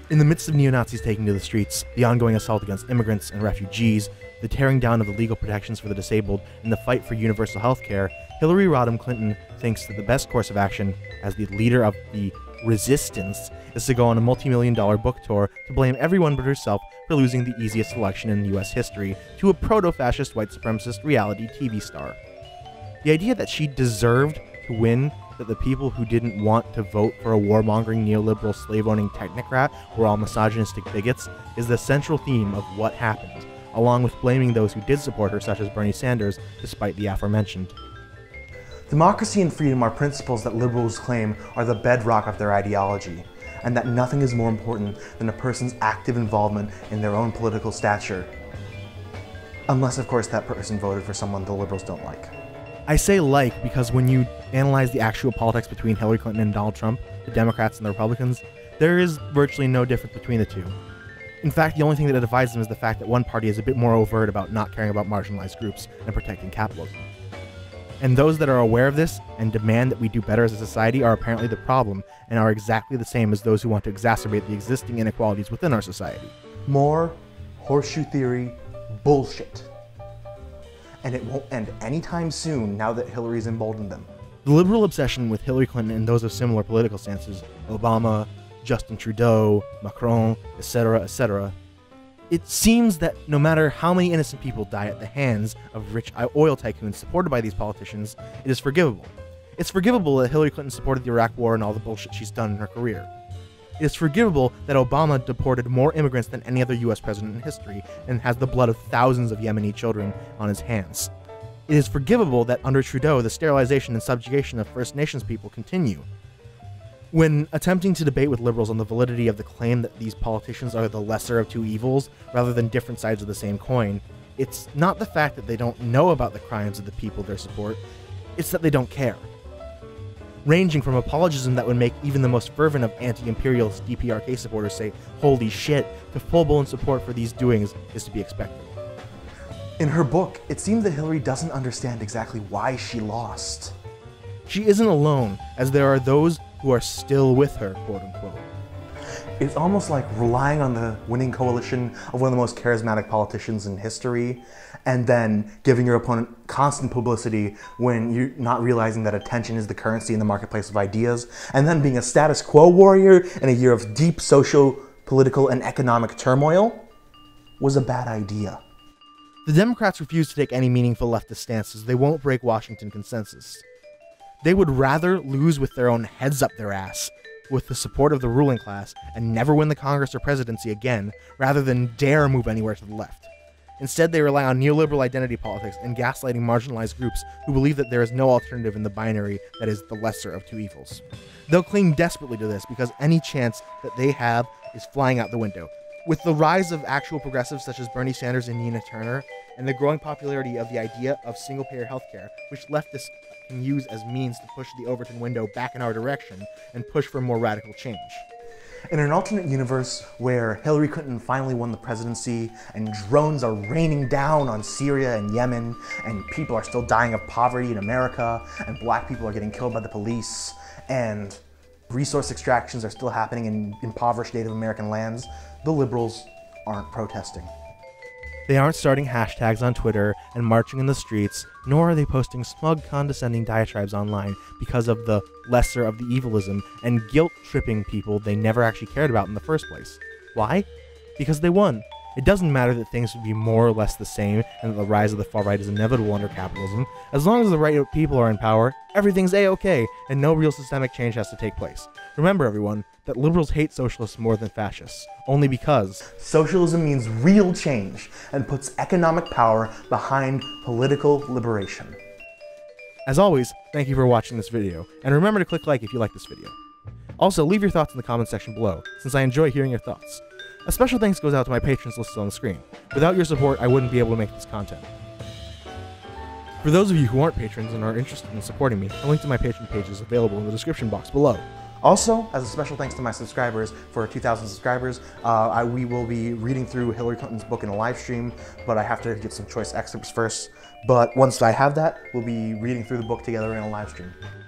In the midst of neo-Nazis taking to the streets, the ongoing assault against immigrants and refugees, the tearing down of the legal protections for the disabled, and the fight for universal health care, Hillary Rodham Clinton thinks that the best course of action as the leader of the resistance is to go on a multi-million-dollar book tour to blame everyone but herself for losing the easiest election in U.S. history to a proto-fascist white supremacist reality TV star. The idea that she deserved to win, that the people who didn't want to vote for a warmongering neoliberal slave-owning technocrat were all misogynistic bigots, is the central theme of what happened, along with blaming those who did support her, such as Bernie Sanders, despite the aforementioned. Democracy and freedom are principles that liberals claim are the bedrock of their ideology, and that nothing is more important than a person's active involvement in their own political stature. Unless, of course, that person voted for someone the liberals don't like. I say like because when you analyze the actual politics between Hillary Clinton and Donald Trump, the Democrats and the Republicans, there is virtually no difference between the two. In fact, the only thing that divides them is the fact that one party is a bit more overt about not caring about marginalized groups and protecting capitalism. And those that are aware of this and demand that we do better as a society are apparently the problem, and are exactly the same as those who want to exacerbate the existing inequalities within our society. More horseshoe theory bullshit. And it won't end anytime soon now that Hillary's emboldened them. The liberal obsession with Hillary Clinton and those of similar political stances, Obama, Justin Trudeau, Macron, etc., it seems that no matter how many innocent people die at the hands of rich oil tycoons supported by these politicians, it is forgivable. It's forgivable that Hillary Clinton supported the Iraq War and all the bullshit she's done in her career. It is forgivable that Obama deported more immigrants than any other US president in history and has the blood of thousands of Yemeni children on his hands. It is forgivable that under Trudeau, the sterilization and subjugation of First Nations people continue. When attempting to debate with liberals on the validity of the claim that these politicians are the lesser of two evils rather than different sides of the same coin, it's not the fact that they don't know about the crimes of the people they support, it's that they don't care. Ranging from apologism that would make even the most fervent of anti-imperialist DPRK supporters say, "Holy shit," to full-blown support for these doings is to be expected. In her book, it seems that Hillary doesn't understand exactly why she lost. She isn't alone, as there are those who are still with her, quote-unquote. It's almost like relying on the winning coalition of one of the most charismatic politicians in history, and then giving your opponent constant publicity when you're not realizing that attention is the currency in the marketplace of ideas, and then being a status quo warrior in a year of deep social, political, and economic turmoil was a bad idea. The Democrats refuse to take any meaningful leftist stances. They won't break Washington consensus. They would rather lose with their own heads up their ass, with the support of the ruling class, and never win the Congress or presidency again, rather than dare move anywhere to the left. Instead, they rely on neoliberal identity politics and gaslighting marginalized groups who believe that there is no alternative in the binary that is the lesser of two evils. They'll cling desperately to this because any chance that they have is flying out the window. With the rise of actual progressives such as Bernie Sanders and Nina Turner, and the growing popularity of the idea of single-payer healthcare, which leftists can use as means to push the Overton window back in our direction and push for more radical change. In an alternate universe where Hillary Clinton finally won the presidency and drones are raining down on Syria and Yemen and people are still dying of poverty in America and black people are getting killed by the police and resource extractions are still happening in impoverished Native American lands, the liberals aren't protesting. They aren't starting hashtags on Twitter and marching in the streets, nor are they posting smug, condescending diatribes online because of the lesser of the evilism and guilt-tripping people they never actually cared about in the first place. Why? Because they won. It doesn't matter that things would be more or less the same and that the rise of the far right is inevitable under capitalism. As long as the right people are in power, everything's a-okay, and no real systemic change has to take place. Remember, everyone, that liberals hate socialists more than fascists, only because socialism means real change and puts economic power behind political liberation. As always, thank you for watching this video, and remember to click like if you like this video. Also, leave your thoughts in the comment section below, since I enjoy hearing your thoughts. A special thanks goes out to my patrons listed on the screen. Without your support, I wouldn't be able to make this content. For those of you who aren't patrons and are interested in supporting me, a link to my Patreon page is available in the description box below. Also, as a special thanks to my subscribers, for 2,000 subscribers, we will be reading through Hillary Clinton's book in a live stream, but I have to get some choice excerpts first. But once I have that, we'll be reading through the book together in a live stream.